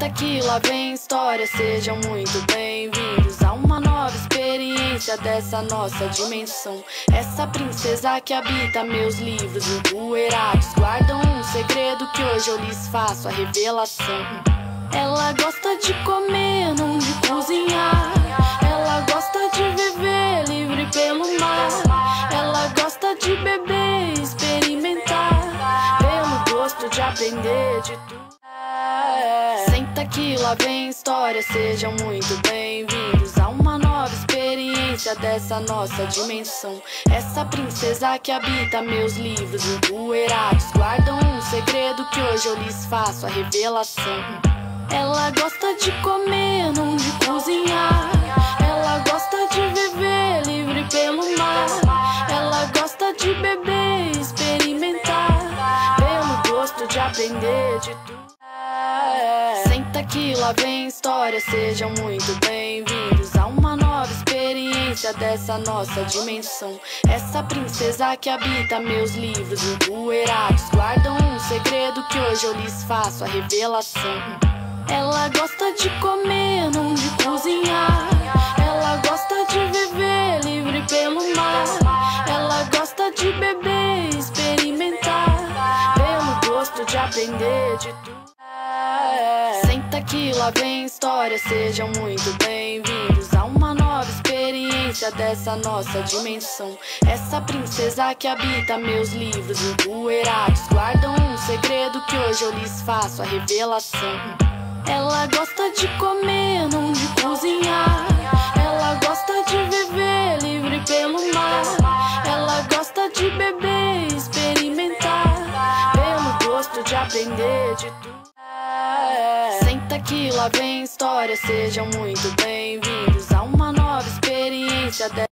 Que lá vem história, sejam muito bem-vindos a uma nova experiência dessa nossa dimensão. Essa princesa que habita meus livros empoeirados guardam um segredo que hoje eu lhes faço a revelação. Ela gosta de comer, não de cozinhar. Ela gosta de viver livre pelo mar. Ela gosta de beber, experimentar, pelo gosto de aprender de tudo. Senta que lá vem história, sejam muito bem-vindos a uma nova experiência dessa nossa dimensão. Essa princesa que habita meus livros empoeirados guardam um segredo que hoje eu lhes faço a revelação. Ela gosta de comer, não de cozinhar. Ela gosta de viver livre pelo mar. Ela gosta de beber, experimentar, pelo gosto de aprender de tudo. Senta que lá vem história, sejam muito bem-vindos a uma nova experiência dessa nossa dimensão. Essa princesa que habita meus livros empoeirados guardam um segredo que hoje eu lhes faço a revelação. Ela gosta de comer, não de cozinhar. Ela gosta de viver livre pelo mar. Ela gosta de beber, experimentar, pelo gosto de aprender de tudo. Senta que lá vem história, sejam muito bem-vindos a uma nova experiência dessa nossa dimensão. Essa princesa que habita meus livros empoeirados guardam um segredo que hoje eu lhes faço a revelação. Ela gosta de comer, não de cozinhar. Ela gosta de viver livre pelo mar. Ela gosta de beber, experimentar, pelo gosto de aprender de tudo. Senta que lá vem história, sejam muito bem-vindos a uma nova experiência dessa